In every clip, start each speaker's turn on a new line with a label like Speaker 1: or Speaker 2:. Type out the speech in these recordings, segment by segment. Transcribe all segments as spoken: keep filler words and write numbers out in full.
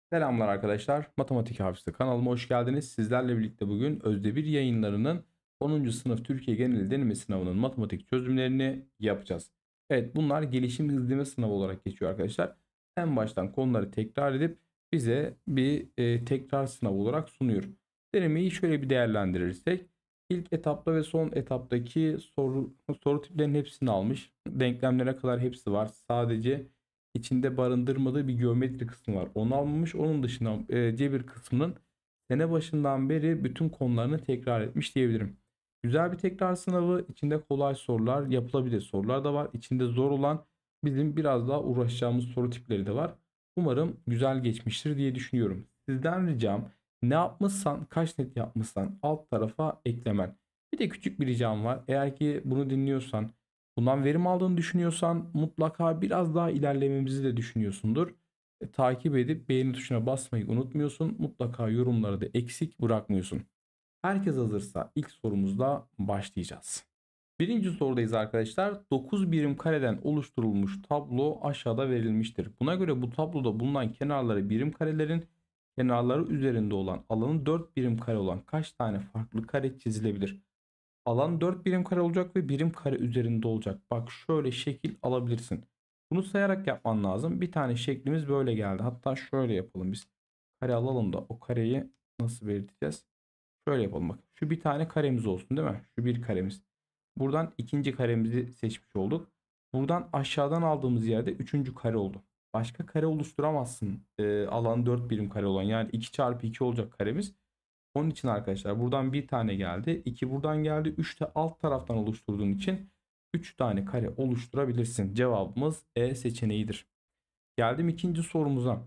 Speaker 1: Selamlar arkadaşlar. Matematik Hafızı kanalıma hoş geldiniz. Sizlerle birlikte bugün Özde bir yayınlarının onuncu sınıf Türkiye Genel Deneme Sınavı'nın matematik çözümlerini yapacağız. Evet, bunlar gelişim hızlama sınavı olarak geçiyor arkadaşlar. En baştan konuları tekrar edip bize bir e, tekrar sınav olarak sunuyor. Denemeyi şöyle bir değerlendirirsek ilk etapta ve son etaptaki soru, soru tiplerinin hepsini almış. Denklemlere kadar hepsi var. Sadece içinde barındırmadığı bir geometri kısmı var. Onu almamış. Onun dışında e, cebir kısmının sene başından beri bütün konularını tekrar etmiş diyebilirim. Güzel bir tekrar sınavı. İçinde kolay sorular, yapılabilir sorular da var. İçinde zor olan bizim biraz daha uğraşacağımız soru tipleri de var. Umarım güzel geçmiştir diye düşünüyorum. Sizden ricam ne yapmışsan, kaç net yapmışsan alt tarafa eklemen. Bir de küçük bir ricam var. Eğer ki bunu dinliyorsan, bundan verim aldığını düşünüyorsan mutlaka biraz daha ilerlememizi de düşünüyorsundur. E, takip edip beğeni tuşuna basmayı unutmuyorsun. Mutlaka yorumları da eksik bırakmıyorsun. Herkes hazırsa ilk sorumuzla başlayacağız. Birinci sorudayız arkadaşlar. dokuz birim kareden oluşturulmuş tablo aşağıda verilmiştir. Buna göre bu tabloda bulunan kenarları birim karelerin kenarları üzerinde olan alanı dört birim kare olan kaç tane farklı kare çizilebilir? Alan dört birim kare olacak ve birim kare üzerinde olacak. Bak şöyle şekil alabilirsin. Bunu sayarak yapman lazım. Bir tane şeklimiz böyle geldi. Hatta şöyle yapalım biz. Kare alalım da o kareyi nasıl belirteceğiz? Şöyle yapalım bak. Şu bir tane karemiz olsun değil mi? Şu bir karemiz. Buradan ikinci karemizi seçmiş olduk. Buradan aşağıdan aldığımız yerde üçüncü kare oldu. Başka kare oluşturamazsın. Ee, alan dört birim kare olan yani iki çarpı iki olacak karemiz. Onun için arkadaşlar buradan bir tane geldi. iki buradan geldi. üç de alt taraftan oluşturduğun için üç tane kare oluşturabilirsin. Cevabımız E seçeneğidir. Geldim ikinci sorumuza.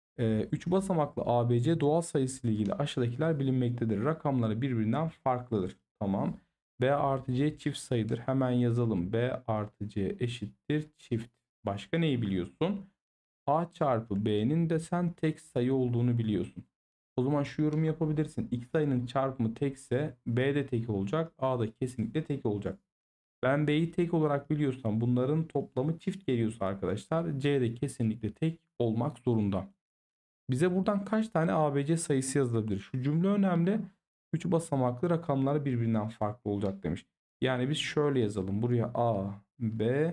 Speaker 1: üç basamaklı A B C doğal sayısı ile ilgili aşağıdakiler bilinmektedir. Rakamları birbirinden farklıdır. Tamam. B artı C çift sayıdır. Hemen yazalım. B artı C eşittir çift. Başka neyi biliyorsun? A çarpı B'nin de sen tek sayı olduğunu biliyorsun. O zaman şu yorumu yapabilirsin. X sayının çarpımı tekse B de tek olacak. A da kesinlikle tek olacak. Ben B'yi tek olarak biliyorsam bunların toplamı çift geliyorsa arkadaşlar C de kesinlikle tek olmak zorunda. Bize buradan kaç tane A B C sayısı yazılabilir? Şu cümle önemli. üç basamaklı rakamlar birbirinden farklı olacak demiş. Yani biz şöyle yazalım. Buraya A, B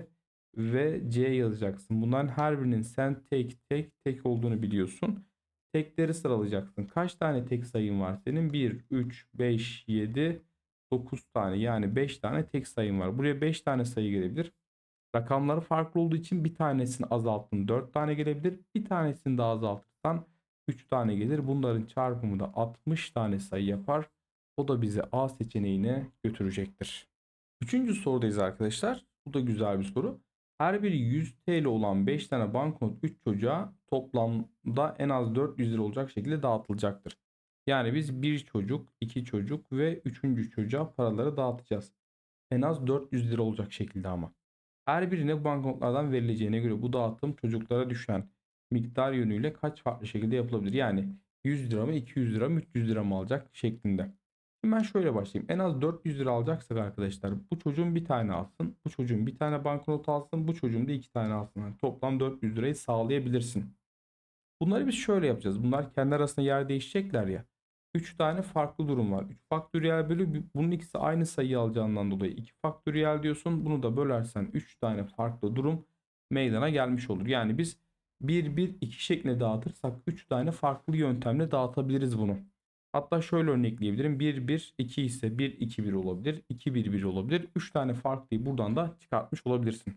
Speaker 1: ve C yazacaksın. Bunların her birinin sen tek tek tek olduğunu biliyorsun. Tekleri sıralayacaksın. Kaç tane tek sayın var senin? bir, üç, beş, yedi, dokuz tane. Yani beş tane tek sayın var. Buraya beş tane sayı gelebilir. Rakamları farklı olduğu için bir tanesini azalttın dört tane gelebilir. Bir tanesini daha azaltırsan üç tane gelir. Bunların çarpımı da altmış tane sayı yapar. O da bizi A seçeneğine götürecektir. Üçüncü sorudayız arkadaşlar. Bu da güzel bir soru. Her biri yüz T L olan beş tane banknot üç çocuğa toplamda en az dört yüz lira olacak şekilde dağıtılacaktır. Yani biz bir çocuk, iki çocuk ve üçüncü çocuğa paraları dağıtacağız. En az dört yüz lira olacak şekilde ama. Her birine bu banknotlardan verileceğine göre bu dağıtım çocuklara düşen miktar yönüyle kaç farklı şekilde yapılabilir? Yani yüz lira mı, iki yüz lira mı, üç yüz lira mı alacak şeklinde. Şimdi ben şöyle başlayayım. En az dört yüz lira alacaksak arkadaşlar bu çocuğun bir tane alsın. Bu çocuğun bir tane banknot alsın. Bu çocuğun da iki tane alsın. Yani toplam dört yüz lirayı sağlayabilirsin. Bunları biz şöyle yapacağız. Bunlar kendi arasında yer değişecekler ya. üç tane farklı durum var. üç faktöriyel bölü bunun ikisi aynı sayıyı alacağından dolayı iki faktöriyel diyorsun. Bunu da bölersen üç tane farklı durum meydana gelmiş olur. Yani biz bir bir iki şeklinde dağıtırsak üç tane farklı yöntemle dağıtabiliriz bunu. Hatta şöyle örnekleyebilirim. bir bir iki ise bir iki bir olabilir. iki bir bir olabilir. üç tane farklıyı buradan da çıkartmış olabilirsin.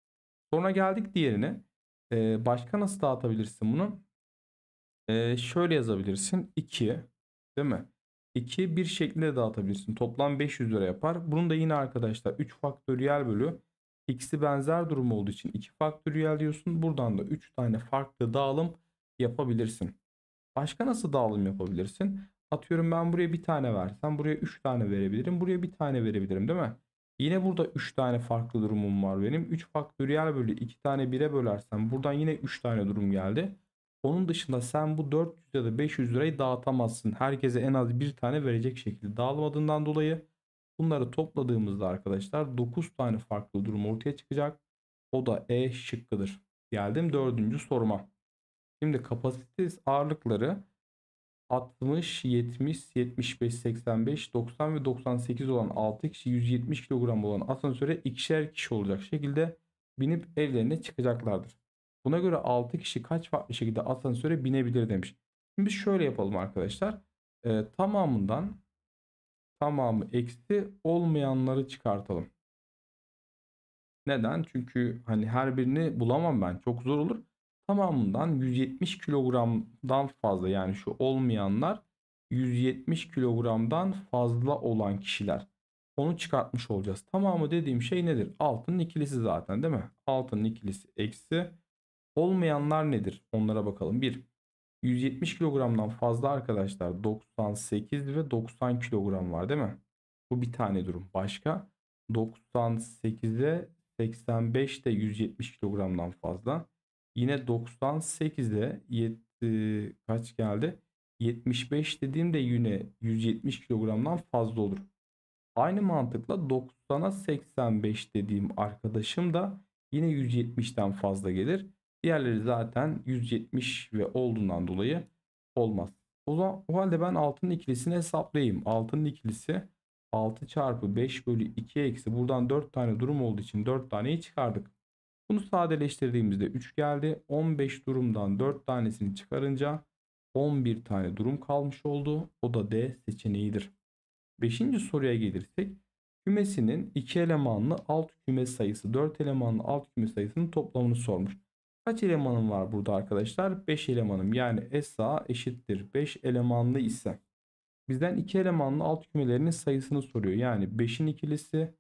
Speaker 1: Sonra geldik diğerine. Ee, başka nasıl dağıtabilirsin bunu? Ee, şöyle yazabilirsin. iki değil mi? iki bir şeklinde dağıtabilirsin. Toplam beş yüz lira yapar. Bunun da yine arkadaşlar üç faktöriyel bölü x'i benzer durum olduğu için iki faktöriyel diyorsun. Buradan da üç tane farklı dağılım yapabilirsin. Başka nasıl dağılım yapabilirsin? Atıyorum ben buraya bir tane versem buraya üç tane verebilirim. Buraya bir tane verebilirim değil mi? Yine burada üç tane farklı durumum var benim. üç faktöriyel bölü iki tane bire bölersem buradan yine üç tane durum geldi. Onun dışında sen bu dört yüz ya da beş yüz lirayı dağıtamazsın. Herkese en az bir tane verecek şekilde dağılmadığından dolayı bunları topladığımızda arkadaşlar dokuz tane farklı durum ortaya çıkacak. O da E şıkkıdır. Geldim dördüncü soruma. Şimdi kapasites ağırlıkları altmış, yetmiş, yetmiş beş, seksen beş, doksan ve doksan sekiz olan altı kişi yüz yetmiş kilogram olan asansöre ikişer kişi olacak şekilde binip evlerine çıkacaklardır. Buna göre altı kişi kaç farklı şekilde asansöre binebilir demiş. Şimdi biz şöyle yapalım arkadaşlar. Ee, tamamından tamamı eksi olmayanları çıkartalım. Neden? Çünkü hani her birini bulamam ben. Çok zor olur. Tamamından yüz yetmiş kilogramdan fazla, yani şu olmayanlar yüz yetmiş kilogramdan fazla olan kişiler. Onu çıkartmış olacağız. Tamamı dediğim şey nedir? Altının ikilisi zaten, değil mi? Altının ikilisi eksi. Olmayanlar nedir? Onlara bakalım. bir. yüz yetmiş kilogramdan fazla arkadaşlar doksan sekiz ve doksan kilogram var, değil mi? Bu bir tane durum. Başka? doksan sekize seksen beş de yüz yetmiş kilogramdan fazla. Yine doksan sekize yet, e, kaç geldi? yetmiş beş dediğimde yine yüz yetmiş kilogramdan fazla olur. Aynı mantıkla doksana seksen beş dediğim arkadaşım da yine yüz yetmişten fazla gelir. Diğerleri zaten yüz yetmiş ve olduğundan dolayı olmaz. O zaman o halde ben altının ikilisini hesaplayayım. Altının ikilisi altı çarpı beş bölü iki eksi buradan dört tane durum olduğu için dört taneyi çıkardık. Bunu sadeleştirdiğimizde üç geldi. on beş durumdan dört tanesini çıkarınca on bir tane durum kalmış oldu. O da D seçeneğidir. Beşinci soruya gelirsek, kümesinin iki elemanlı alt küme sayısı dört elemanlı alt küme sayısının toplamını sormuş. Kaç elemanım var burada arkadaşlar? beş elemanım, yani S A eşittir beş elemanlı ise bizden iki elemanlı alt kümelerinin sayısını soruyor. Yani beşin ikilisi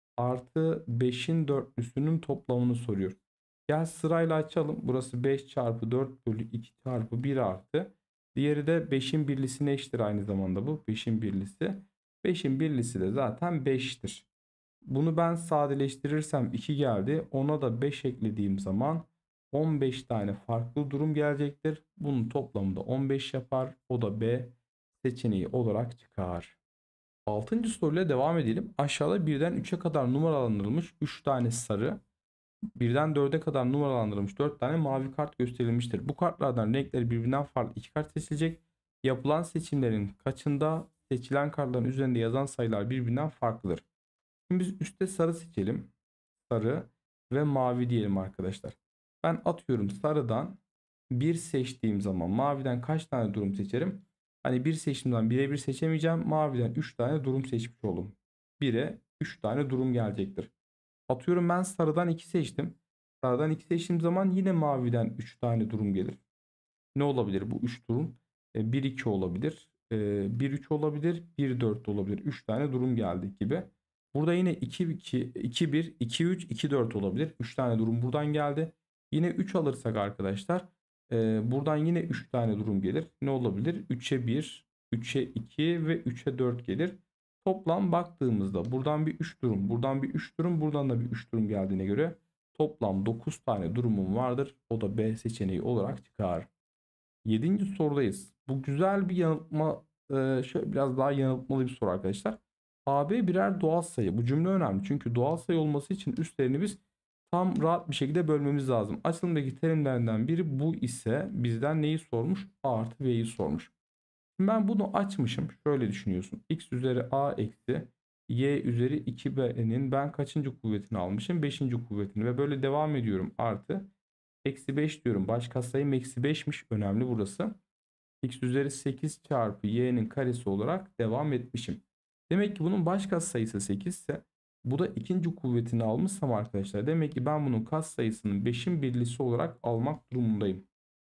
Speaker 1: artı beşin dörtlüsünün toplamını soruyor. Gel sırayla açalım. Burası beş çarpı dört bölü iki çarpı bir artı. Diğeri de beşin birlisine eşittir aynı zamanda bu. beşin birlisi. beşin birlisi de zaten beştir. Bunu ben sadeleştirirsem iki geldi. Ona da beş eklediğim zaman on beş tane farklı durum gelecektir. Bunun toplamı da on beş yapar. O da B seçeneği olarak çıkar. Altıncı soruyla devam edelim. Aşağıda birden üçe kadar numaralandırılmış üç tane sarı, birden dörde kadar numaralandırılmış dört tane mavi kart gösterilmiştir. Bu kartlardan renkleri birbirinden farklı iki kart seçilecek. Yapılan seçimlerin kaçında seçilen kartların üzerinde yazan sayılar birbirinden farklıdır. Şimdi biz üstte sarı seçelim. Sarı ve mavi diyelim arkadaşlar. Ben atıyorum sarıdan bir seçtiğim zaman maviden kaç tane durum seçerim? Hani bir seçtiğimden bire bir seçemeyeceğim. Maviden üç tane durum seçmiş oldum. bire üç tane durum gelecektir. Atıyorum ben sarıdan iki seçtim. Sarıdan iki seçtiğim zaman yine maviden üç tane durum gelir. Ne olabilir bu üç durum? E, bir iki olabilir. E, bir üç olabilir. bir dört olabilir. üç tane durum geldi gibi. Burada yine iki iki, iki bir, iki üç, iki dört olabilir. üç tane durum buradan geldi. Yine üç alırsak arkadaşlar e, buradan yine üç tane durum gelir. Ne olabilir? üçe bir, üçe iki ve üçe dört gelir. Toplam baktığımızda buradan bir üç durum, buradan bir üç durum, buradan da bir üç durum geldiğine göre toplam dokuz tane durumum vardır. O da B seçeneği olarak çıkar. Yedinci sorudayız. Bu güzel bir yanıltma, e, şöyle biraz daha yanıltmalı bir soru arkadaşlar. A B birer doğal sayı. Bu cümle önemli. Çünkü doğal sayı olması için üstlerini biz tam rahat bir şekilde bölmemiz lazım. Açılımdaki terimlerden biri bu ise bizden neyi sormuş? A artı B'yi sormuş. Şimdi ben bunu açmışım. Şöyle düşünüyorsun. X üzeri A eksi Y üzeri iki B'nin ben kaçıncı kuvvetini almışım? Beşinci kuvvetini ve böyle devam ediyorum. Artı eksi beş diyorum. Baş katsayım eksi beşmiş. Önemli burası. X üzeri sekiz çarpı y'nin karesi olarak devam etmişim. Demek ki bunun baş katsayısı sekiz ise bu da ikinci kuvvetini almışsam arkadaşlar, demek ki ben bunun katsayısının beşin birlisi olarak almak durumundayım.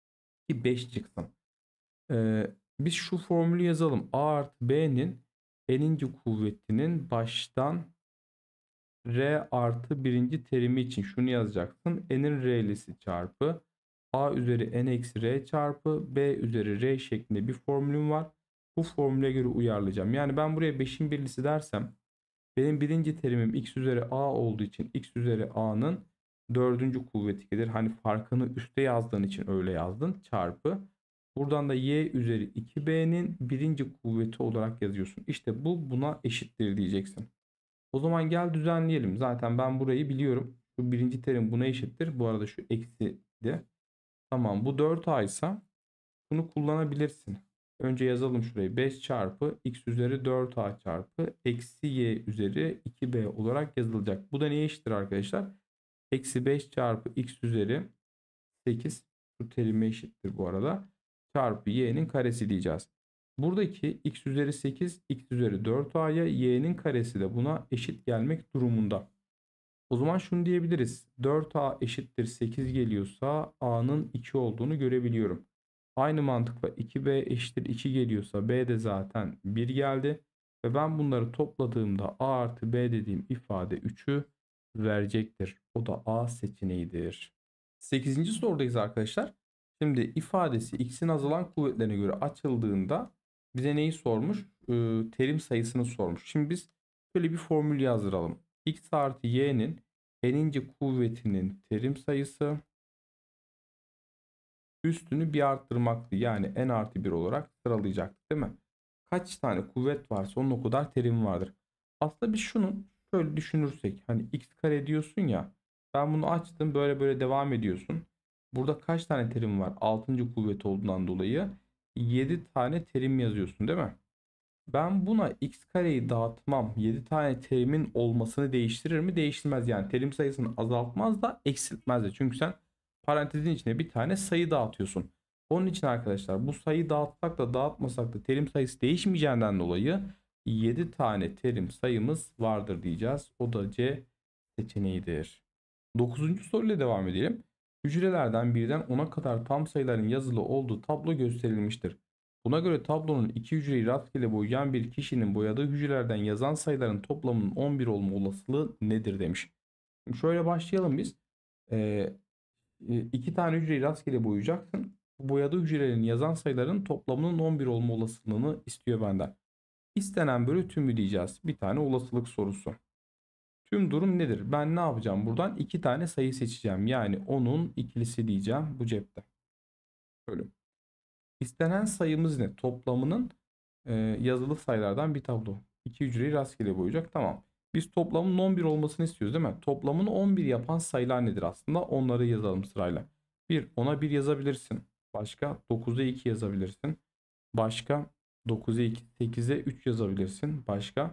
Speaker 1: Ki beş çıksın. Ee, biz şu formülü yazalım. A artı B'nin n'inci kuvvetinin baştan R artı birinci terimi için şunu yazacaksın. N'in R'lisi çarpı A üzeri N eksi R çarpı B üzeri R şeklinde bir formülüm var. Bu formüle göre uyarlayacağım. Yani ben buraya beşin birlisi dersem benim birinci terimim X üzeri A olduğu için X üzeri A'nın dördüncü kuvveti gelir. Hani farkını üste yazdığın için öyle yazdın. Çarpı. Buradan da Y üzeri iki B'nin birinci kuvveti olarak yazıyorsun. İşte bu buna eşittir diyeceksin. O zaman gel düzenleyelim. Zaten ben burayı biliyorum. Şu birinci terim buna eşittir. Bu arada şu eksi de. Tamam, bu dört a ise bunu kullanabilirsin. Önce yazalım şurayı. beş çarpı x üzeri dört a çarpı eksi y üzeri iki b olarak yazılacak. Bu da neye eşittir arkadaşlar? Eksi beş çarpı x üzeri sekiz, şu terime eşittir bu arada, çarpı y'nin karesi diyeceğiz. Buradaki x üzeri sekiz, x üzeri dört a'ya, y'nin karesi de buna eşit gelmek durumunda. O zaman şunu diyebiliriz. dört a eşittir sekiz geliyorsa a'nın iki olduğunu görebiliyorum. Aynı mantıkla iki b eşittir iki geliyorsa b de zaten bir geldi. Ve ben bunları topladığımda a artı b dediğim ifade üçü verecektir. O da a seçeneğidir. sekizinci sorudayız arkadaşlar. Şimdi ifadesi x'in azalan kuvvetlerine göre açıldığında bize neyi sormuş? Ee, terim sayısını sormuş. Şimdi biz şöyle bir formül yazdıralım. X artı y'nin n'inci kuvvetinin terim sayısı üstünü bir arttırmaktı. Yani n artı bir olarak sıralayacaktık değil mi? Kaç tane kuvvet varsa onun o kadar terim vardır. Aslında biz şunu şöyle düşünürsek, hani x kare diyorsun ya, ben bunu açtım, böyle böyle devam ediyorsun. Burada kaç tane terim var? altıncı kuvvet olduğundan dolayı yedi tane terim yazıyorsun değil mi? Ben buna x kareyi dağıtmam. yedi tane terimin olmasını değiştirir mi? Değiştirmez yani. Terim sayısını azaltmaz da eksiltmez de. Çünkü sen parantezin içine bir tane sayı dağıtıyorsun. Onun için arkadaşlar bu sayıyı dağıtsak da dağıtmasak da terim sayısı değişmeyeceğinden dolayı yedi tane terim sayımız vardır diyeceğiz. O da C seçeneğidir. dokuzuncu soruyla devam edelim. Hücrelerden birden ona kadar tam sayıların yazılı olduğu tablo gösterilmiştir. Buna göre tablonun iki hücreyi rastgele boyayan bir kişinin boyadığı hücrelerden yazan sayıların toplamının on bir olma olasılığı nedir demiş. Şimdi şöyle başlayalım biz. Ee, iki tane hücreyi rastgele boyayacaksın. Bu boyadığı hücrelerin yazan sayıların toplamının on bir olma olasılığını istiyor benden. İstenen bölü tümü diyeceğiz. Bir tane olasılık sorusu. Tüm durum nedir? Ben ne yapacağım? Buradan iki tane sayı seçeceğim. Yani onun ikilisi diyeceğim bu cepte. Böyle. İstenen sayımız ne? Toplamının e, yazılı sayılardan bir tablo. İki hücreyi rastgele boyayacak. Tamam. Biz toplamın on bir olmasını istiyoruz değil mi? Toplamını on bir yapan sayılar nedir aslında? Onları yazalım sırayla. bir, ona bir yazabilirsin. Başka dokuza iki yazabilirsin. Başka dokuza iki, sekize üç yazabilirsin. Başka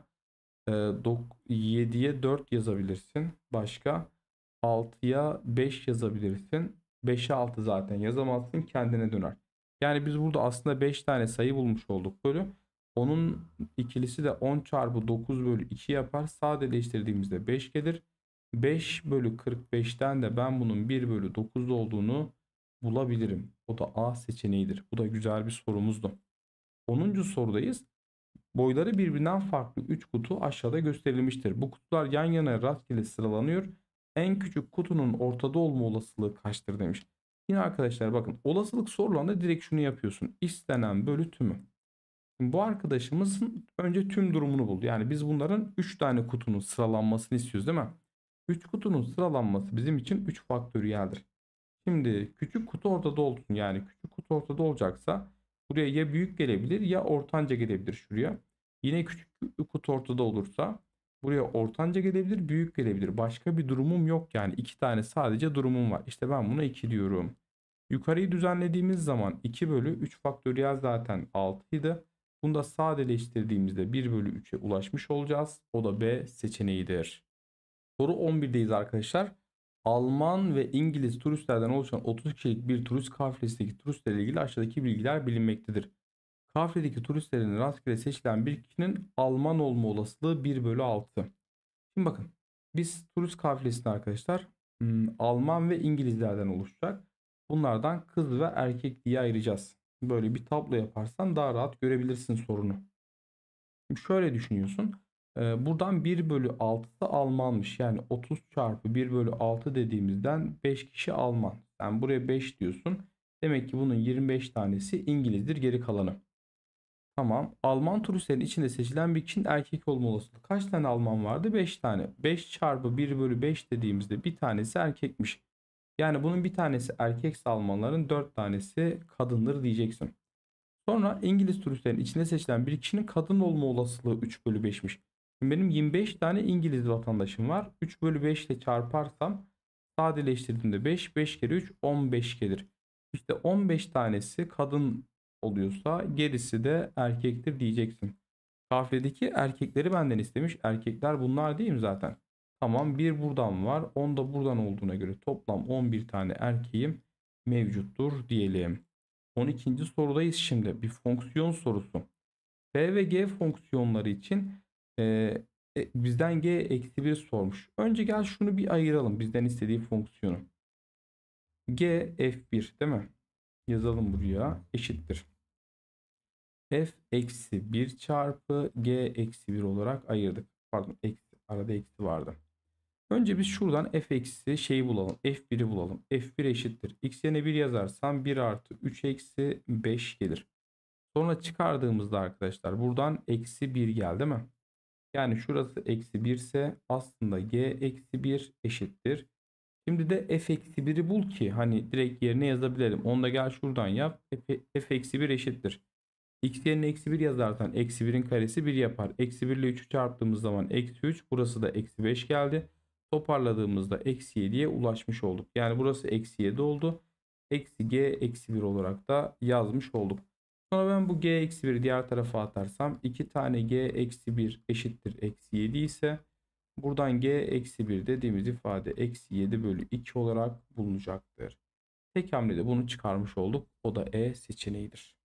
Speaker 1: yediye dört yazabilirsin. Başka altıya beş yazabilirsin. beşe altı zaten yazamazsın, kendine döner. Yani biz burada aslında beş tane sayı bulmuş olduk bölü. Onun ikilisi de on çarpı dokuz bölü iki yapar. Sadeleştirdiğimizde beş gelir. beş bölü kırk beşten de ben bunun bir bölü dokuz olduğunu bulabilirim. O da A seçeneğidir. Bu da güzel bir sorumuzdu. onuncu sorudayız. Boyları birbirinden farklı üç kutu aşağıda gösterilmiştir. Bu kutular yan yana rastgele sıralanıyor. En küçük kutunun ortada olma olasılığı kaçtır demiş. Yine arkadaşlar bakın, olasılık sorularında direkt şunu yapıyorsun. İstenen bölü tümü. Şimdi bu arkadaşımızın önce tüm durumunu buldu. Yani biz bunların üç tane kutunun sıralanmasını istiyoruz değil mi? üç kutunun sıralanması bizim için üç faktöriyeldir. Şimdi küçük kutu ortada olsun. Yani küçük kutu ortada olacaksa buraya ya büyük gelebilir ya ortanca gelebilir şuraya. Yine küçük kutu ortada olursa buraya ortanca gelebilir, büyük gelebilir. Başka bir durumum yok yani. iki tane sadece durumum var. İşte ben buna iki diyorum. Yukarıyı düzenlediğimiz zaman iki bölü üç faktöriyel zaten altı idi. Bunu da sadeleştirdiğimizde bir bölü üçe ulaşmış olacağız. O da B seçeneğidir. Soru on birdeyiz arkadaşlar. Alman ve İngiliz turistlerden oluşan otuz kişilik bir turist kafilesindeki turistlerle ilgili aşağıdaki bilgiler bilinmektedir. Kafiledeki turistlerin rastgele seçilen bir kişinin Alman olma olasılığı bir bölü altı. Şimdi bakın, biz turist kafilesinde arkadaşlar hmm, Alman ve İngilizlerden oluşacak. Bunlardan kız ve erkek diye ayıracağız. Böyle bir tablo yaparsan daha rahat görebilirsin sorunu. Şimdi şöyle düşünüyorsun. Ee, buradan bir bölü altısı Almanmış. Yani otuz çarpı bir bölü altı dediğimizden beş kişi Alman. Sen buraya beş diyorsun. Demek ki bunun yirmi beş tanesi İngilizdir, geri kalanı. Tamam. Alman turistlerin içinde seçilen bir kişinin erkek olma olasılığı. Kaç tane Alman vardı? beş tane. beş çarpı bir bölü beş dediğimizde bir tanesi erkekmiş. Yani bunun bir tanesi erkekse Almanların dört tanesi kadındır diyeceksin. Sonra İngiliz turistlerin içinde seçilen bir kişinin kadın olma olasılığı üç bölü beşmiş. Şimdi benim yirmi beş tane İngiliz vatandaşım var. üç bölü beş ile çarparsam sadeleştirdiğimde beş, beş kere üç, on beş gelir. İşte on beş tanesi kadın oluyorsa gerisi de erkektir diyeceksin. Kafedeki erkekleri benden istemiş. Erkekler bunlar değil mi zaten? Tamam, bir buradan var. on da buradan olduğuna göre toplam on bir tane erkeğim mevcuttur diyelim. on ikinci sorudayız şimdi. Bir fonksiyon sorusu. F ve G fonksiyonları için e, e, bizden G eksi bir sormuş. Önce gel şunu bir ayıralım. Bizden istediği fonksiyonu. G F bir değil mi? Yazalım buraya. Eşittir. F eksi bir çarpı G eksi bir olarak ayırdık. Pardon, eksi, arada eksi vardı. Önce biz şuradan f eksi şeyi bulalım. F bir'i bulalım. F bir eşittir. X yerine bir yazarsam bir artı üç eksi beş gelir. Sonra çıkardığımızda arkadaşlar buradan eksi bir geldi değil mi? Yani şurası eksi bir ise aslında G eksi bir eşittir. Şimdi de f eksi bir'i bul ki hani direkt yerine yazabilelim. Onu da gel şuradan yap. F, f eksi bir eşittir. X yerine eksi bir yazarsan eksi birin karesi bir yapar. Eksi bir ile üçü çarptığımız zaman eksi üç. Burası da eksi beş geldi. Toparladığımızda eksi yediye ulaşmış olduk. Yani burası eksi yedi oldu. Eksi g eksi bir olarak da yazmış olduk. Sonra ben bu g eksi biri diğer tarafa atarsam iki tane g eksi bir eşittir eksi yedi ise buradan g eksi bir dediğimiz ifade eksi yedi bölü iki olarak bulunacaktır. Tek hamlede bunu çıkarmış olduk. O da E seçeneğidir.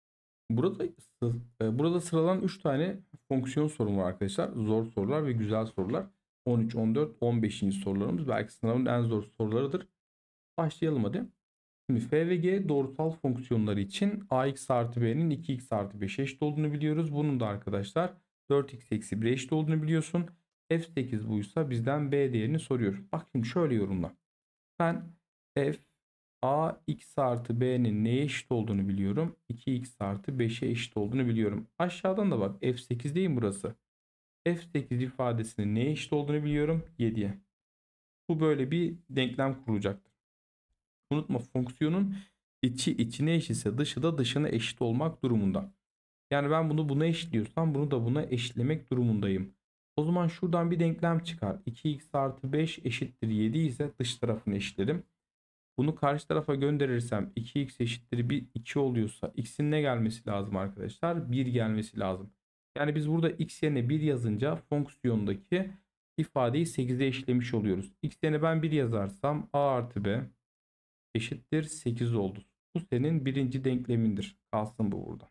Speaker 1: Burada e, burada sıralanan üç tane fonksiyon sorum var arkadaşlar. Zor sorular ve güzel sorular. on üç, on dört, on beşinci sorularımız belki sınavın en zor sorularıdır. Başlayalım hadi. Şimdi f ve g doğrusal fonksiyonları için ax artı b'nin iki x artı beşe eşit olduğunu biliyoruz. Bunun da arkadaşlar dört x eksi bir'e eşit olduğunu biliyorsun. f sekiz buysa bizden b değerini soruyor. Bak şimdi şöyle yorumla. Ben f a x artı b'nin neye eşit olduğunu biliyorum. iki x artı beşe eşit olduğunu biliyorum. Aşağıdan da bak f sekiz değil mi burası? f sekiz ifadesinin neye eşit olduğunu biliyorum. yediye. Bu böyle bir denklem kurulacaktır. Unutma, fonksiyonun içi içine eşitse dışı da dışına eşit olmak durumunda. Yani ben bunu buna eşitliyorsam bunu da buna eşitlemek durumundayım. O zaman şuradan bir denklem çıkar. iki x artı beş eşittir yedi ise dış tarafını eşitlerim. Bunu karşı tarafa gönderirsem iki x eşittir bir, iki oluyorsa x'in ne gelmesi lazım arkadaşlar? bir gelmesi lazım. Yani biz burada x yerine bir yazınca fonksiyondaki ifadeyi sekize eşitlemiş oluyoruz. X yerine ben bir yazarsam a artı b eşittir sekiz oldu. Bu senin birinci denklemindir. Kalsın bu burada.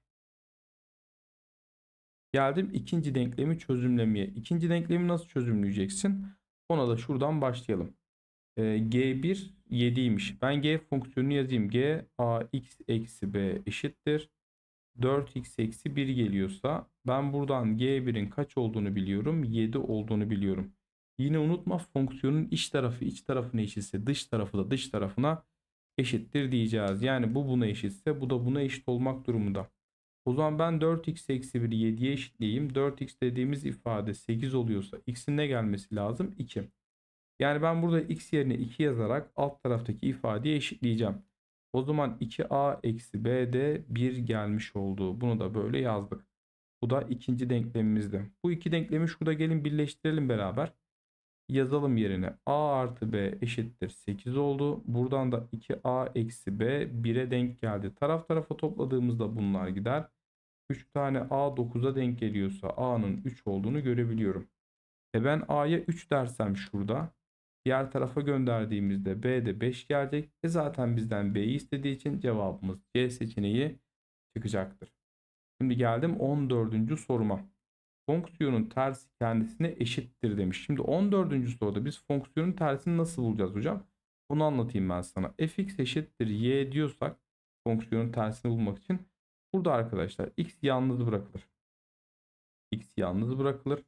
Speaker 1: Geldim ikinci denklemi çözümlemeye. İkinci denklemi nasıl çözümleyeceksin? Ona da şuradan başlayalım. E, G bir yediymiş. Ben G fonksiyonunu yazayım. G ax eksi b eşittir. dört x eksi bir geliyorsa ben buradan G bir'in kaç olduğunu biliyorum. yedi olduğunu biliyorum. Yine unutma, fonksiyonun iç tarafı iç tarafına eşitse dış tarafı da dış tarafına eşittir diyeceğiz. Yani bu buna eşitse bu da buna eşit olmak durumunda. O zaman ben dört x eksi bir'i yediye eşitleyeyim. dört x dediğimiz ifade sekiz oluyorsa x'in ne gelmesi lazım? iki. Yani ben burada x yerine iki yazarak alt taraftaki ifadeyi eşitleyeceğim. O zaman iki a eksi b'de bir gelmiş oldu. Bunu da böyle yazdık. Bu da ikinci denklemimizde. Bu iki denklemi şurada gelin birleştirelim beraber. Yazalım yerine. A artı b eşittir sekiz oldu. Buradan da iki a eksi b bir'e denk geldi. Taraf tarafa topladığımızda bunlar gider. üç tane a dokuza denk geliyorsa a'nın üç olduğunu görebiliyorum. E ben a'ya üç dersem şurada. Diğer tarafa gönderdiğimizde b'de beş gelecek. E zaten bizden b'yi istediği için cevabımız C seçeneği çıkacaktır. Şimdi geldim on dördüncü soruma. Fonksiyonun tersi kendisine eşittir demiş. Şimdi on dördüncü soruda biz fonksiyonun tersini nasıl bulacağız hocam? Bunu anlatayım ben sana. Fx eşittir y diyorsak fonksiyonun tersini bulmak için burada arkadaşlar x yalnız bırakılır. X yalnız bırakılır.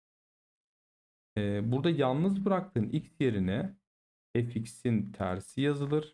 Speaker 1: Ee, burada yalnız bıraktığın x yerine fx'in tersi yazılır.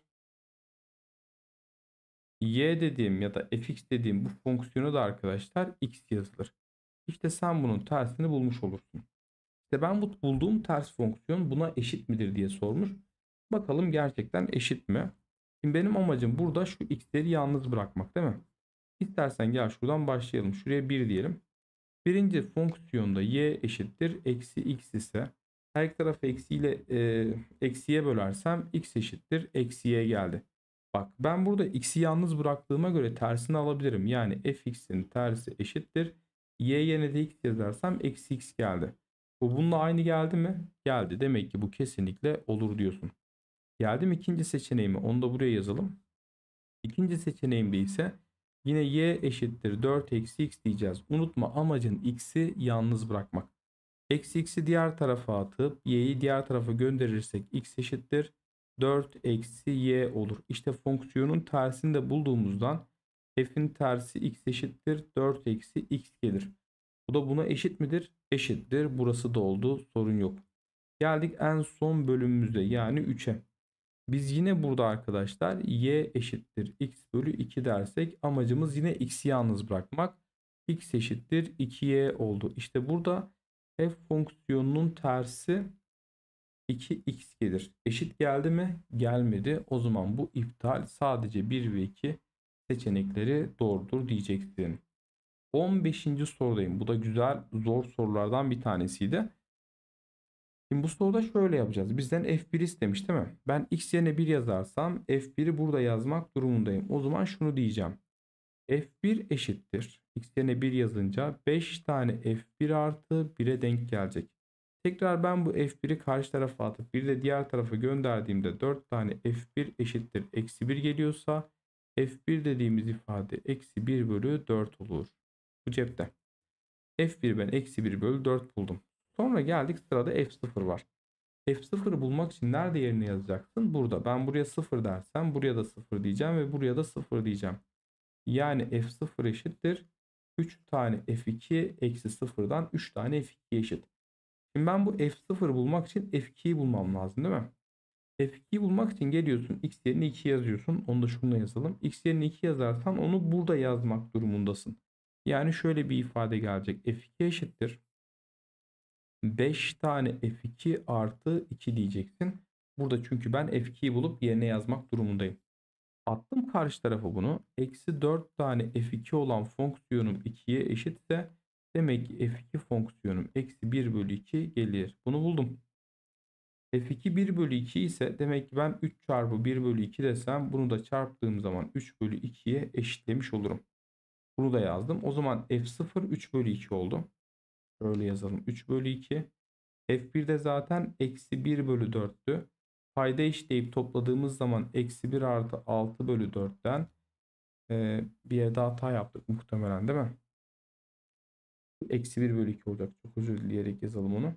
Speaker 1: Y dediğim ya da fx dediğim bu fonksiyonu da arkadaşlar x yazılır. İşte sen bunun tersini bulmuş olursun. İşte ben bu bulduğum ters fonksiyon buna eşit midir diye sormuş. Bakalım gerçekten eşit mi? Şimdi benim amacım burada şu x'leri yalnız bırakmak değil mi? İstersen gel şuradan başlayalım. Şuraya bir diyelim. Birinci fonksiyonda y eşittir eksi x ise her iki tarafı eksiyle e, eksiye bölersem x eşittir eksi y geldi. Bak ben burada x'i yalnız bıraktığıma göre tersini alabilirim. Yani fx'in tersi eşittir. Y yerine de x yazarsam eksi x geldi. Bu bununla aynı geldi mi? Geldi. Demek ki bu kesinlikle olur diyorsun. Geldim ikinci seçeneğime. Onu da buraya yazalım. İkinci seçeneğimde ise yine y eşittir dört eksi x diyeceğiz. Unutma amacın x'i yalnız bırakmak. Eksi x'i diğer tarafa atıp y'yi diğer tarafa gönderirsek x eşittir dört eksi y olur. İşte fonksiyonun tersini de bulduğumuzdan f'in tersi x eşittir dört eksi x gelir. Bu da buna eşit midir? Eşittir. Burası da oldu. Sorun yok. Geldik en son bölümümüze yani üçe. Biz yine burada arkadaşlar y eşittir x bölü iki dersek amacımız yine x'i yalnız bırakmak. X eşittir iki y oldu. İşte burada f fonksiyonunun tersi iki x gelir. Eşit geldi mi? Gelmedi. O zaman bu iptal, sadece bir ve iki seçenekleri doğrudur diyeceksin. on beşinci sorudayım. Bu da güzel, zor sorulardan bir tanesiydi. Şimdi bu soruda şöyle yapacağız. Bizden f bir istemiş değil mi? Ben x yerine bir yazarsam f bir'i burada yazmak durumundayım. O zaman şunu diyeceğim. f bir eşittir. X yerine bir yazınca beş tane f bir artı bir'e denk gelecek. Tekrar ben bu f bir'i karşı tarafa atıp bir de diğer tarafa gönderdiğimde dört tane f bir eşittir eksi bir geliyorsa f bir dediğimiz ifade eksi bir bölü dört olur. Bu cepte. f bir ben eksi bir bölü dört buldum. Sonra geldik sırada f sıfır var. f sıfır'ı bulmak için nerede yerine yazacaksın? Burada. Ben buraya sıfır dersem buraya da sıfır diyeceğim ve buraya da sıfır diyeceğim. Yani f sıfır eşittir üç tane f iki eksi sıfır'dan üç tane f iki eşit. Şimdi ben bu f sıfır bulmak için f iki'yi bulmam lazım değil mi? f iki'yi bulmak için geliyorsun x yerine iki yazıyorsun. Onu da şununla yazalım. X yerine iki yazarsan onu burada yazmak durumundasın. Yani şöyle bir ifade gelecek. f iki eşittir beş tane f iki artı iki diyeceksin. Burada çünkü ben f iki'yi bulup yerine yazmak durumundayım. Attım karşı tarafa bunu. Eksi dört tane f iki olan fonksiyonum iki'ye eşitse demek ki f iki fonksiyonum eksi bir bölü iki gelir. Bunu buldum. f iki bir bölü iki ise demek ki ben üç çarpı bir bölü iki desem bunu da çarptığım zaman üç bölü iki'ye eşitlemiş olurum. Bunu da yazdım. O zaman f sıfır üç bölü iki oldu. Şöyle yazalım. üç bölü iki. f bir de zaten eksi bir bölü dört'tü. Payda eşitleyip topladığımız zaman eksi bir artı altı bölü dört'ten e, bir yerde hata yaptık muhtemelen değil mi? Eksi bir bölü iki olacak. Çok özür dileyerek yazalım onu.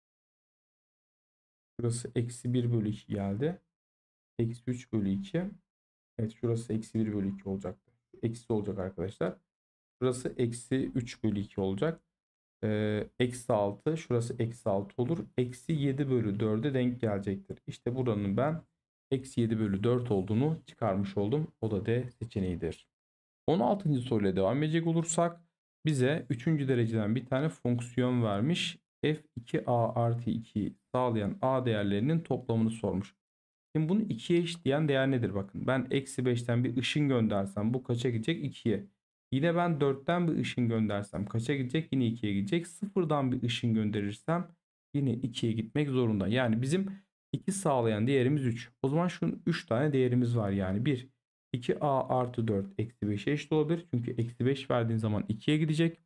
Speaker 1: Burası eksi bir bölü iki geldi. Eksi üç bölü iki. Evet şurası eksi bir bölü iki olacaktı. Eksi olacak arkadaşlar. Burası eksi üç bölü iki olacak. Ee, eksi altı. Şurası eksi altı olur. Eksi yedi bölü dört'e denk gelecektir. İşte buranın ben eksi yedi bölü dört olduğunu çıkarmış oldum. O da D seçeneğidir. on altıncı soruyla devam edecek olursak bize üçüncü dereceden bir tane fonksiyon vermiş. f iki a artı iki'yi sağlayan a değerlerinin toplamını sormuş. Şimdi bunu iki'ye eşitleyen değer nedir? Bakın ben eksi beş'ten bir ışın göndersem bu kaça gidecek? iki'ye. Yine ben dört'ten bir ışın göndersem kaça gidecek? Yine iki'ye gidecek. sıfır'dan bir ışın gönderirsem yine iki'ye gitmek zorunda. Yani bizim iki sağlayan değerimiz üç. O zaman şunun üç tane değerimiz var yani. bir, iki a artı dört eksi beş'e eşit olabilir. Çünkü eksi beş verdiğin zaman iki'ye gidecek.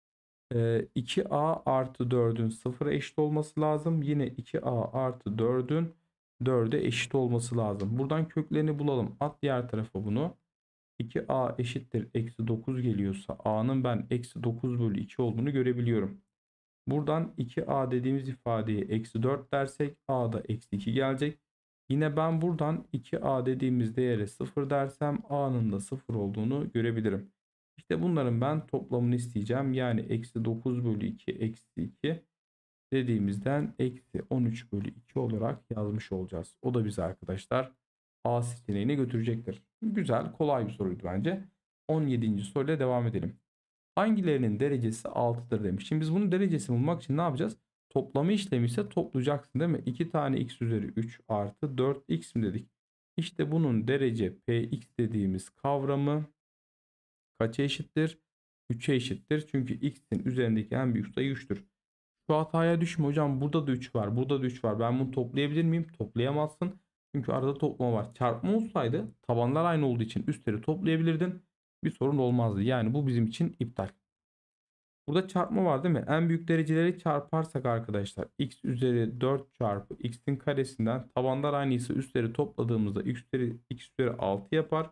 Speaker 1: Ee, iki a artı dört'ün sıfır'a eşit olması lazım. Yine iki a artı dört'ün dört'e eşit olması lazım. Buradan köklerini bulalım. At diğer tarafa bunu. iki a eşittir eksi dokuz geliyorsa a'nın ben eksi dokuz bölü iki olduğunu görebiliyorum. Buradan iki a dediğimiz ifadeye eksi dört dersek a da eksi iki gelecek. Yine ben buradan iki a dediğimiz değere sıfır dersem a'nın da sıfır olduğunu görebilirim. İşte bunların ben toplamını isteyeceğim. Yani eksi dokuz bölü iki eksi iki dediğimizden eksi on üç bölü iki olarak yazmış olacağız. O da bize arkadaşlar A seçeneğine götürecektir. Güzel, kolay bir soruydu bence. on yedinci soruyla devam edelim. Hangilerinin derecesi altı'dır demiş. Şimdi biz bunun derecesini bulmak için ne yapacağız? Toplama işlemi ise toplayacaksın değil mi? iki tane x üzeri üç artı dört x mi dedik? İşte bunun derece px dediğimiz kavramı kaça eşittir? üç'e eşittir. Çünkü x'in üzerindeki en büyük sayı üç'tür. Şu hataya düşme hocam, burada da üç var, burada da üç var. Ben bunu toplayabilir miyim? Toplayamazsın. Çünkü arada toplama var. Çarpma olsaydı tabanlar aynı olduğu için üstleri toplayabilirdin. Bir sorun olmazdı. Yani bu bizim için iptal. Burada çarpma var değil mi? En büyük dereceleri çarparsak arkadaşlar x üzeri dört çarpı x'in karesinden tabanlar aynıysa üstleri topladığımızda x üzeri, x üzeri altı yapar.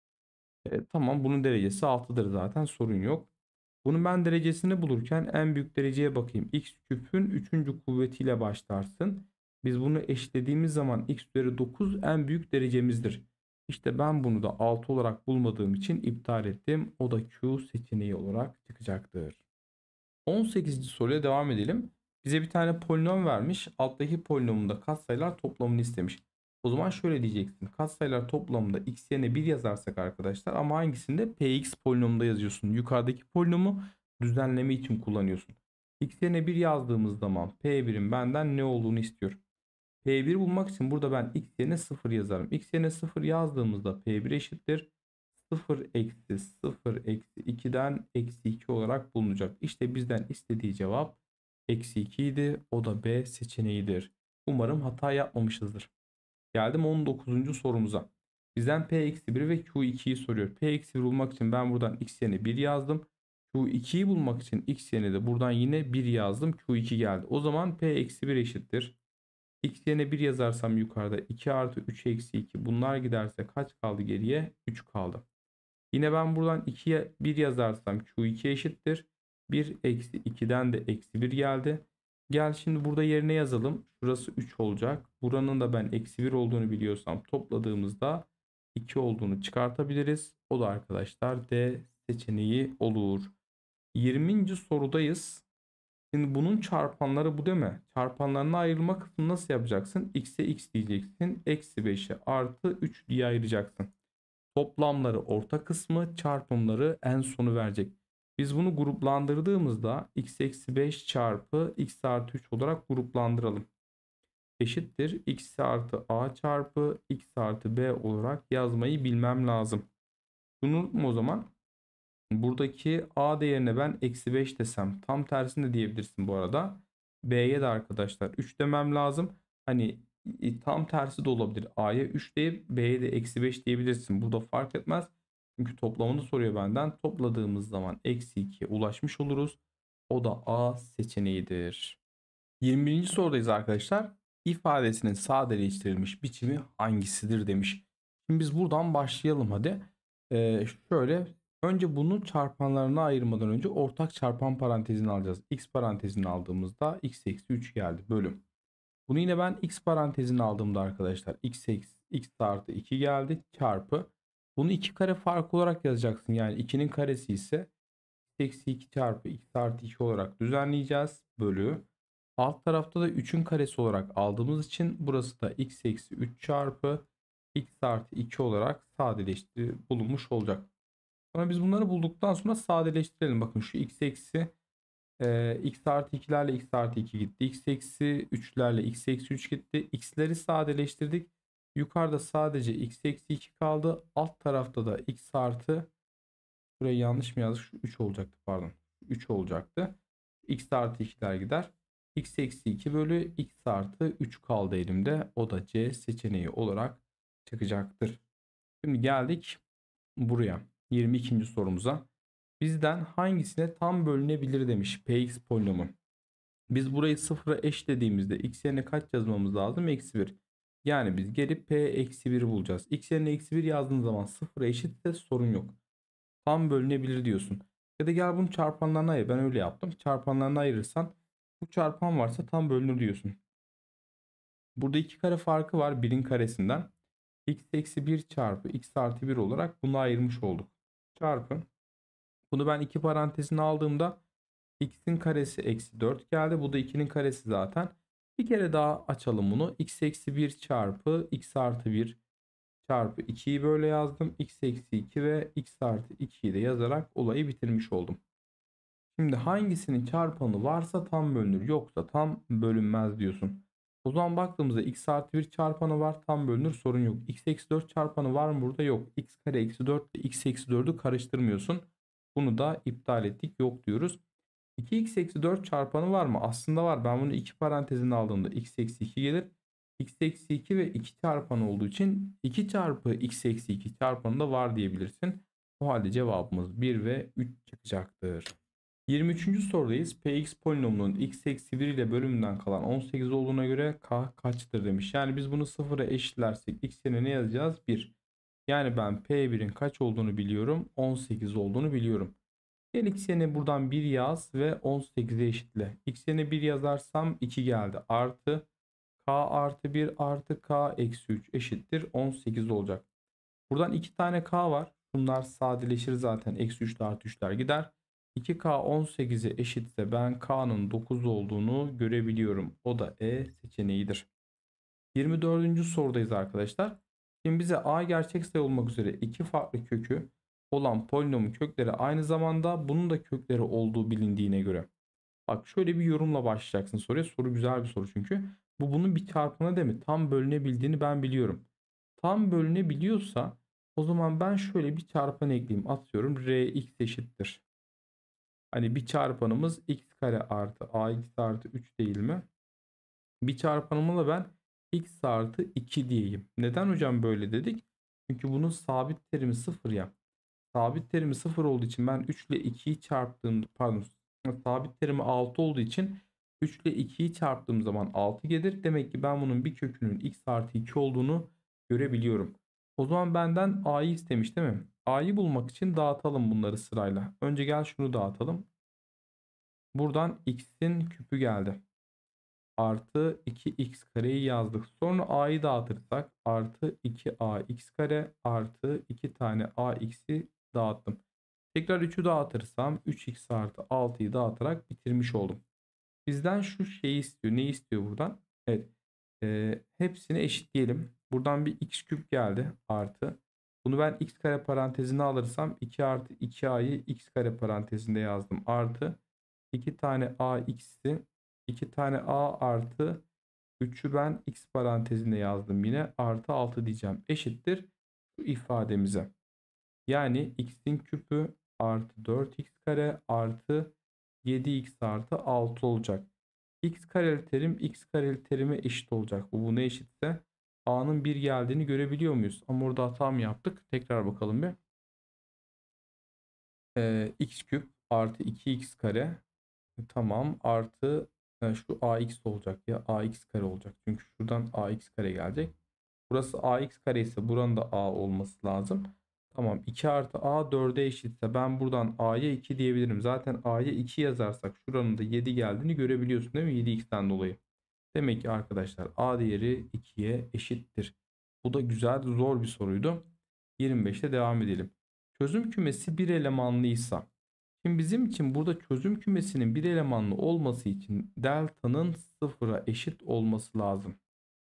Speaker 1: E, tamam, bunun derecesi altıdır zaten, sorun yok. Bunun ben derecesini bulurken en büyük dereceye bakayım. X küpün üçüncü kuvvetiyle başlarsın. Biz bunu eşlediğimiz zaman x üzeri dokuz en büyük derecemizdir. İşte ben bunu da altı olarak bulmadığım için iptal ettim. O da Q seçeneği olarak çıkacaktır. on sekizinci soruya devam edelim. Bize bir tane polinom vermiş. Alttaki polinomun da katsayılar toplamını istemiş. O zaman şöyle diyeceksin. Katsayılar toplamında x yerine bir yazarsak arkadaşlar, ama hangisinde? Px polinomunda yazıyorsun. Yukarıdaki polinomu düzenleme için kullanıyorsun. X yerine bir yazdığımız zaman P bir'in benden ne olduğunu istiyor. P bir bulmak için burada ben x yerine sıfır yazarım. X yerine sıfır yazdığımızda P bir eşittir sıfır eksi sıfır eksi iki'den eksi iki olarak bulunacak. İşte bizden istediği cevap eksi iki idi. O da B seçeneğidir. Umarım hata yapmamışızdır. Geldim on dokuzuncu sorumuza. Bizden P eksi bir ve Q iki'yi soruyor. P eksi bir bulmak için ben buradan x yerine bir yazdım. Q iki'yi bulmak için x yerine de buradan yine bir yazdım. Q iki geldi. O zaman P eksi bir eşittir. X yerine bir yazarsam yukarıda iki artı üç eksi iki. Bunlar giderse kaç kaldı geriye? üç kaldı. Yine ben buradan iki'ye bir yazarsam Q iki eşittir. bir eksi iki'den de eksi bir geldi. Gel şimdi burada yerine yazalım. Şurası üç olacak. Buranın da ben eksi bir olduğunu biliyorsam topladığımızda iki olduğunu çıkartabiliriz. O da arkadaşlar D seçeneği olur. yirminci sorudayız. Şimdi bunun çarpanları bu değil mi? Çarpanlarına ayrılma kısmını nasıl yapacaksın? X'e x diyeceksin. Eksi beş'e artı üç diye ayıracaksın. Toplamları orta kısmı, çarpımları en sonu verecek. Biz bunu gruplandırdığımızda x eksi beş çarpı x artı üç olarak gruplandıralım. Eşittir x artı a çarpı x artı b olarak yazmayı bilmem lazım. Bunu unutma o zaman. Buradaki a değerine ben eksi beş desem, tam tersini de diyebilirsin bu arada. B'ye de arkadaşlar üç demem lazım. Hani e, tam tersi de olabilir. A'ya üç deyip B'ye de eksi beş diyebilirsin. Burada fark etmez. Çünkü toplamını soruyor benden. Topladığımız zaman eksi iki'ye ulaşmış oluruz. O da A seçeneğidir. yirmi birinci sorudayız arkadaşlar. İfadesinin sadeleştirilmiş biçimi hangisidir demiş. Şimdi biz buradan başlayalım hadi. Ee, şöyle önce bunu çarpanlarına ayırmadan önce ortak çarpan parantezini alacağız. X parantezini aldığımızda x eksi üç geldi bölüm. Bunu yine ben x parantezini aldığımda arkadaşlar x eksi x artı iki geldi çarpı. Bunu iki kare farkı olarak yazacaksın. Yani iki'nin karesi ise x eksi iki çarpı x artı iki olarak düzenleyeceğiz. Bölü. Alt tarafta da üçün karesi olarak aldığımız için burası da x eksi üç çarpı x artı iki olarak sadeleştir bulunmuş olacak. Sonra biz bunları bulduktan sonra sadeleştirelim. Bakın şu x eksi e, x artı iki'lerle x artı iki gitti. X eksi üç'lerle x eksi üç gitti. X'leri sadeleştirdik. Yukarıda sadece x eksi iki kaldı. Alt tarafta da x artı, burayı yanlış mı yazdık? Şu üç olacaktı, pardon. üç olacaktı. X artı iki'ler gider. X eksi iki bölü x artı üç kaldı elimde. O da C seçeneği olarak çıkacaktır. Şimdi geldik buraya. yirmi ikinci sorumuza. Bizden hangisine tam bölünebilir demiş Px polinomu. Biz burayı sıfıra eşlediğimizde x yerine kaç yazmamız lazım? Eksi bir. Yani biz gelip P eksi bir'i bulacağız. X yerine eksi bir yazdığın zaman sıfıra eşitse sorun yok. Tam bölünebilir diyorsun. Ya da gel bunu çarpanlarına ayır. Ben öyle yaptım. Çarpanlarına ayırırsan bu çarpan varsa tam bölünür diyorsun. Burada iki kare farkı var bir'in karesinden. X eksi bir çarpı x artı bir olarak bunu ayırmış olduk. Çarpı. Bunu ben iki parantezine aldığımda x'in karesi eksi dört geldi. Bu da iki'nin karesi zaten. Bir kere daha açalım bunu. X eksi bir çarpı x artı bir çarpı iki'yi böyle yazdım. X eksi iki ve x artı iki'yi de yazarak olayı bitirmiş oldum. Şimdi hangisinin çarpanı varsa tam bölünür, yoksa tam bölünmez diyorsun. O zaman baktığımızda x artı bir çarpanı var, tam bölünür, sorun yok. X eksi dört çarpanı var mı burada? Yok. X kare eksi dört ile x eksi dördü karıştırmıyorsun. Bunu da iptal ettik, yok diyoruz. iki x eksi dört çarpanı var mı? Aslında var. Ben bunu iki parantezine aldığımda x eksi iki gelir. x eksi iki ve iki çarpan olduğu için iki çarpı x eksi iki çarpanı da var diyebilirsin. O halde cevabımız bir ve üç çıkacaktır. yirmi üçüncü sorudayız. Px polinomunun x eksi bir ile bölümünden kalan on sekiz olduğuna göre k kaçtır demiş. Yani biz bunu sıfıra eşitlersek x yerine ne yazacağız? bir. Yani ben p birin kaç olduğunu biliyorum. on sekiz olduğunu biliyorum. Gel x yerine buradan bir yaz ve on sekize eşitle. X yerine bir yazarsam iki geldi. Artı k artı bir artı k eksi üç eşittir on sekiz olacak. Buradan iki tane k var. Bunlar sadeleşir zaten. Eksi üçler artı üçler gider. iki k on sekize eşitse ben k'nın dokuz olduğunu görebiliyorum. O da E seçeneğidir. yirmi dördüncü sorudayız arkadaşlar. Şimdi bize a gerçek sayı olmak üzere iki farklı kökü olan polinomun kökleri aynı zamanda bunun da kökleri olduğu bilindiğine göre. Bak şöyle bir yorumla başlayacaksın soruya. Soru güzel bir soru çünkü. Bu bunun bir çarpanı değil mi? Tam bölünebildiğini ben biliyorum. Tam bölünebiliyorsa o zaman ben şöyle bir çarpan ekleyeyim. Atıyorum Rx eşittir. Hani bir çarpanımız x kare artı ax artı üç değil mi? Bir çarpanımla ben x artı iki diyeyim. Neden hocam böyle dedik? Çünkü bunun sabit terimi sıfır ya. Sabit terimi sıfır olduğu için ben üç ile ikiyi çarptığım pardon sabit terimi altı olduğu için üç ile ikiyi çarptığım zaman altı gelir. Demek ki ben bunun bir kökünün x artı iki olduğunu görebiliyorum. O zaman benden a'yı istemiş değil mi? A'yı bulmak için dağıtalım bunları sırayla. Önce gel şunu dağıtalım. Buradan x'in küpü geldi. Artı iki x kareyi yazdık. Sonra a'yı dağıtırsak artı iki a x kare artı iki tane ax'i dağıttım. Tekrar üçü dağıtırsam üç x artı altıyı dağıtarak bitirmiş oldum. Bizden şu şeyi istiyor. Ne istiyor buradan? Evet. E, hepsini eşitleyelim. Buradan bir x küp geldi. Artı. Bunu ben x kare parantezine alırsam iki artı iki a'yı x kare parantezinde yazdım. Artı iki tane ax'i iki tane a artı üçü ben x parantezinde yazdım yine. Artı altı diyeceğim. Eşittir şu ifademize. Yani x'in küpü artı dört x kare artı yedi x artı altı olacak. X kareli terim x kareli terime eşit olacak. Bu buna eşitse a'nın bir geldiğini görebiliyor muyuz? Ama orada hata mı yaptık? Tekrar bakalım bir. Ee, x küp artı iki x kare. Tamam artı e, şu ax olacak ya ax kare olacak. Çünkü şuradan ax kare gelecek. Burası ax kare ise buranın da a olması lazım. Tamam iki artı a dörde eşitse ben buradan a'ya iki diyebilirim. Zaten a'ya iki yazarsak şuranın da yedi geldiğini görebiliyorsun değil mi? yedi x'ten dolayı. Demek ki arkadaşlar a değeri ikiye eşittir. Bu da güzel zor bir soruydu. yirmi beşte devam edelim. Çözüm kümesi bir elemanlıysa. Şimdi bizim için burada çözüm kümesinin bir elemanlı olması için delta'nın sıfıra eşit olması lazım.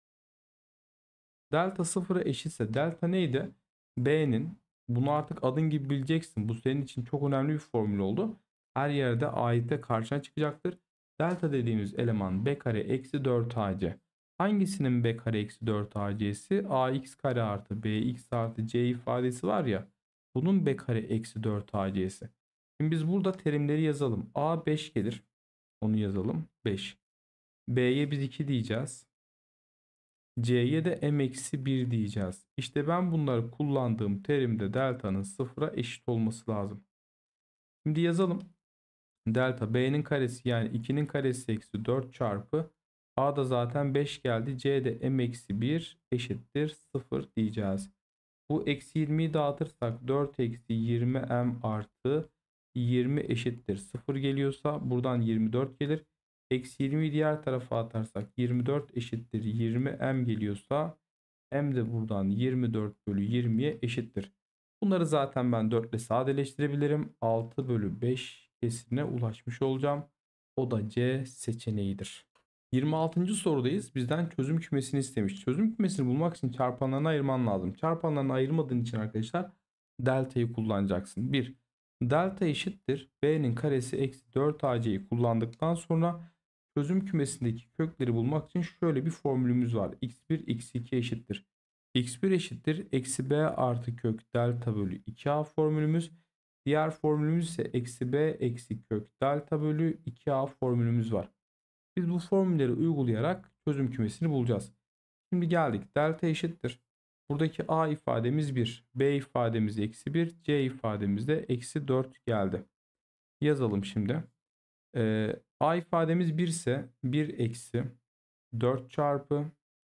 Speaker 1: Delta sıfıra eşitse delta neydi? B'nin bunu artık adın gibi bileceksin. Bu senin için çok önemli bir formül oldu. Her yerde a'yı karşına çıkacaktır. Delta dediğimiz eleman b kare eksi dört ac. Hangisinin b kare eksi dört ac'si? Ax kare artı bx artı c ifadesi var ya. Bunun b kare eksi dört ac'si. Şimdi biz burada terimleri yazalım. A beş gelir. Onu yazalım. beş. B'ye biz iki diyeceğiz. C'ye de m eksi bir diyeceğiz. İşte ben bunları kullandığım terimde delta'nın sıfıra eşit olması lazım. Şimdi yazalım. Delta b'nin karesi yani ikinin karesi eksi dört çarpı a da zaten beş geldi. C de m eksi bir eşittir sıfır diyeceğiz. Bu eksi yirmiyi dağıtırsak dört eksi yirmi m artı yirmi eşittir sıfır geliyorsa buradan yirmi dört gelir. Eksi yirmiyi diğer tarafa atarsak yirmi dört eşittir yirmi m geliyorsa m de buradan yirmi dört bölü yirmiye eşittir. Bunları zaten ben dört ile sadeleştirebilirim. altı bölü beş kesirine ulaşmış olacağım. O da C seçeneğidir. yirmi altıncı sorudayız. Bizden çözüm kümesini istemiş. Çözüm kümesini bulmak için çarpanlarını ayırman lazım. Çarpanlarını ayırmadığın için arkadaşlar delta'yı kullanacaksın. bir. Delta eşittir. B'nin karesi eksi dört ac'yi kullandıktan sonra çözüm kümesindeki kökleri bulmak için şöyle bir formülümüz var. x bir x iki eşittir. x bir eşittir. Eksi b artı kök delta bölü iki a formülümüz. Diğer formülümüz ise eksi b eksi kök delta bölü iki a formülümüz var. Biz bu formülleri uygulayarak çözüm kümesini bulacağız. Şimdi geldik. Delta eşittir. Buradaki A ifademiz bir. B ifademiz eksi bir. C ifademiz de eksi dört geldi. Yazalım şimdi. Ee, A ifademiz bir ise bir eksi dört çarpı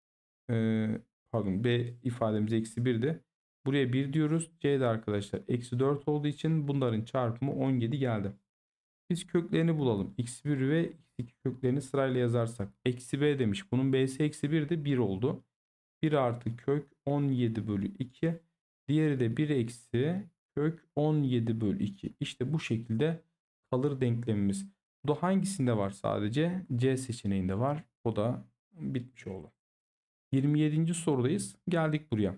Speaker 1: e, pardon B ifademiz eksi birdi. Buraya bir diyoruz. C'de arkadaşlar eksi dört olduğu için bunların çarpımı on yedi geldi. Biz köklerini bulalım. eksi bir ve eksi iki köklerini sırayla yazarsak. Eksi B demiş. Bunun B'si eksi birdi. bir oldu. bir artı kök on yedi bölü iki. Diğeri de bir eksi kök on yedi bölü iki. İşte bu şekilde kalır denklemimiz. Bu da hangisinde var sadece? C seçeneğinde var. O da bitmiş oldu. yirmi yedinci sorudayız. Geldik buraya.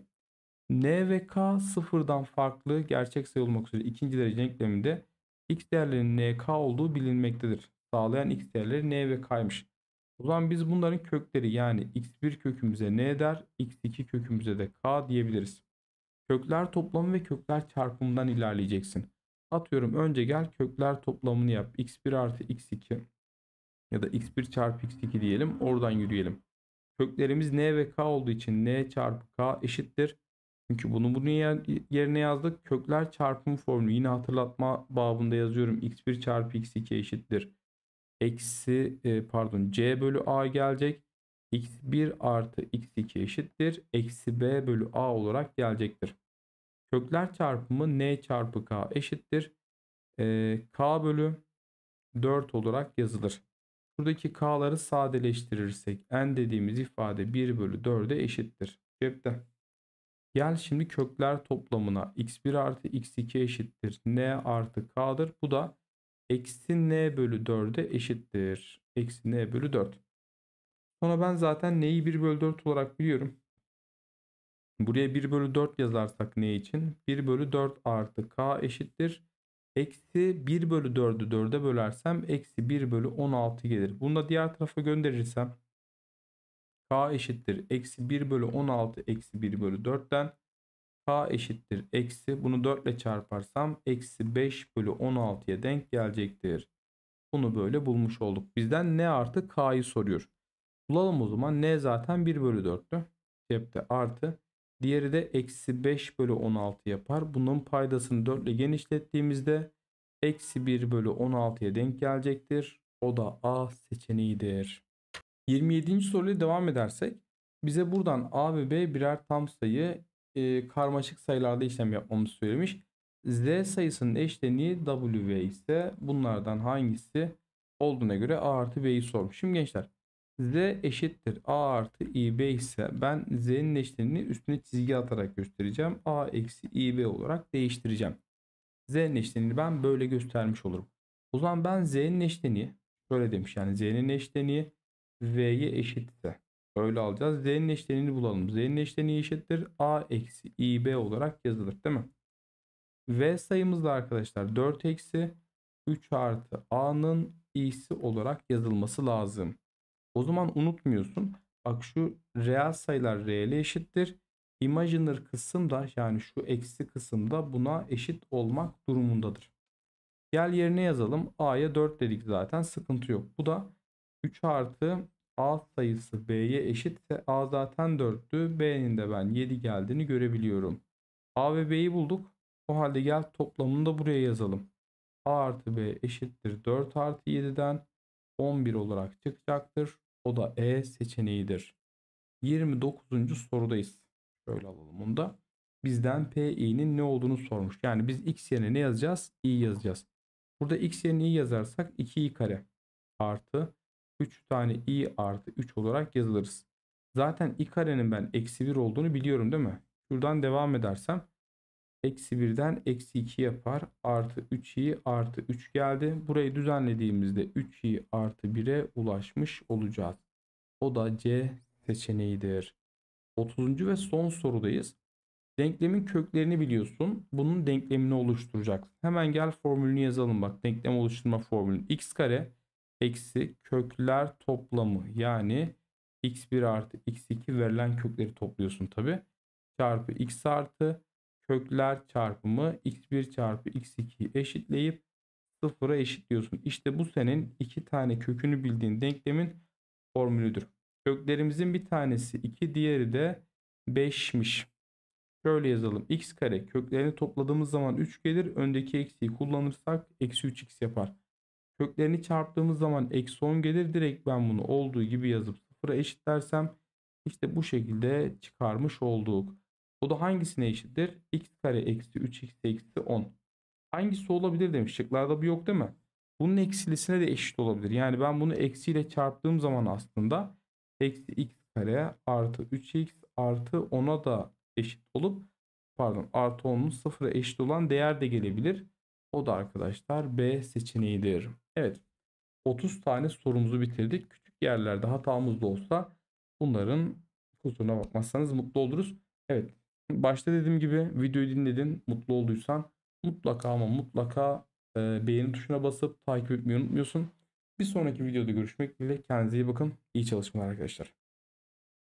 Speaker 1: N ve K sıfırdan farklı gerçek sayı olmak üzere ikinci derece denkleminde x değerlerinin N K olduğu bilinmektedir. Sağlayan x değerleri N ve K'ymış. O zaman biz bunların kökleri yani x bir kökümüze N der, x iki kökümüze de K diyebiliriz. Kökler toplamı ve kökler çarpımından ilerleyeceksin. Atıyorum önce gel kökler toplamını yap. x bir artı x iki ya da x bir çarpı x iki diyelim. Oradan yürüyelim. Köklerimiz N ve K olduğu için N çarpı K eşittir. Çünkü bunu bunun yerine yazdık. Kökler çarpımı formülü yine hatırlatma babında yazıyorum. x bir çarpı x iki eşittir. Eksi e, pardon C bölü A gelecek. x bir artı x iki eşittir. Eksi B bölü A olarak gelecektir. Kökler çarpımı N çarpı K eşittir. E, K bölü dört olarak yazılır. Buradaki K'ları sadeleştirirsek N dediğimiz ifade bir bölü dörde eşittir. Cepte. Gel şimdi kökler toplamına x bir artı x iki eşittir. N artı K'dır. Bu da eksi N bölü dörde eşittir. Eksi N bölü dört. Sonra ben zaten N'yi bir bölü dört olarak biliyorum. Buraya bir bölü dört yazarsak N için bir bölü dört artı K eşittir. Eksi bir bölü dördü dörde bölersem eksi bir bölü on altı gelir. Bunu da diğer tarafa gönderirsem K eşittir. Eksi bir bölü on altı eksi bir bölü dörtten K eşittir. Eksi bunu dört ile çarparsam eksi beş bölü on altıya denk gelecektir. Bunu böyle bulmuş olduk. Bizden N artı K'yı soruyor. Bulalım o zaman. N zaten bir bölü dörttü. Cepte artı. Diğeri de eksi beş bölü on altı yapar. Bunun paydasını dört ile genişlettiğimizde eksi bir bölü on altıya denk gelecektir. O da A seçeneğidir. yirmi yedinci soruyla devam edersek bize buradan A ve B birer tam sayı e, karmaşık sayılarda işlem yapmamızı söylemiş. Z sayısının eşleniği W V ise bunlardan hangisi olduğuna göre A artı B'yi sormuş. Şimdi gençler Z eşittir A artı İ B ise ben Z'nin eşleniğini üstüne çizgi atarak göstereceğim. A eksi İ B olarak değiştireceğim. Z'nin eşleniğini ben böyle göstermiş olurum. O zaman ben Z'nin eşleniği şöyle demiş yani Z'nin eşleniği V'ye eşitse öyle alacağız. Z'nin eşleniğini bulalım. Z'nin eşleniği eşittir A eksi İ B olarak yazılır değil mi? V sayımız da arkadaşlar dört eksi üç artı A'nın i'si olarak yazılması lazım. O zaman unutmuyorsun. Bak şu reel sayılar R'ye eşittir. Imaginer kısım da yani şu eksi kısım da buna eşit olmak durumundadır. Gel yerine yazalım. A'ya dört dedik zaten. Sıkıntı yok. Bu da üç artı A sayısı B'ye eşitse A zaten dörttü. B'nin de ben yedi geldiğini görebiliyorum. A ve B'yi bulduk. O halde gel toplamını da buraya yazalım. A artı B eşittir dört artı yediden on bir olarak çıkacaktır. O da E seçeneğidir. yirmi dokuzuncu sorudayız. Şöyle alalım onu da. Bizden P i'nin ne olduğunu sormuş. Yani biz x yerine ne yazacağız? I yazacağız. Burada x yerine i yazarsak iki i kare artı üç tane i artı üç olarak yazılırız. Zaten i karenin ben eksi bir olduğunu biliyorum değil mi? Şuradan devam edersem eksi birden eksi iki yapar. Artı üç i artı üç geldi. Burayı düzenlediğimizde üç i artı bire ulaşmış olacağız. O da C seçeneğidir. otuzuncu ve son sorudayız. Denklemin köklerini biliyorsun. Bunun denklemini oluşturacaksın. Hemen gel formülünü yazalım bak. Denklem oluşturma formülü. X kare eksi kökler toplamı yani x bir artı x iki verilen kökleri topluyorsun tabi. Çarpı x artı kökler çarpımı x bir çarpı x ikiyi eşitleyip sıfıra eşitliyorsun. İşte bu senin iki tane kökünü bildiğin denklemin formülüdür. Köklerimizin bir tanesi iki, diğeri de beşmiş. Şöyle yazalım. X kare köklerini topladığımız zaman üç gelir. Öndeki eksiği kullanırsak eksi üç x yapar. Köklerini çarptığımız zaman eksi on gelir. Direkt ben bunu olduğu gibi yazıp sıfıra eşitlersem işte bu şekilde çıkarmış olduk. Bu da hangisine eşittir? X kare eksi üç x eksi on. Hangisi olabilir demiş. Şıklarda bu yok değil mi? Bunun eksilisine de eşit olabilir. Yani ben bunu eksiyle çarptığım zaman aslında eksi x kare artı üç x artı ona da eşit olup, pardon, artı onun sıfıra eşit olan değer de gelebilir. O da arkadaşlar B seçeneğidir. Evet, otuz tane sorumuzu bitirdik. Küçük yerlerde hatamız da olsa bunların kusuruna bakmazsanız mutlu oluruz. Evet, başta dediğim gibi videoyu dinledin, mutlu olduysan mutlaka ama mutlaka e, beğeni tuşuna basıp takip etmeyi unutmuyorsun. Bir sonraki videoda görüşmek dileğiyle. Kendinize iyi bakın. İyi çalışmalar arkadaşlar.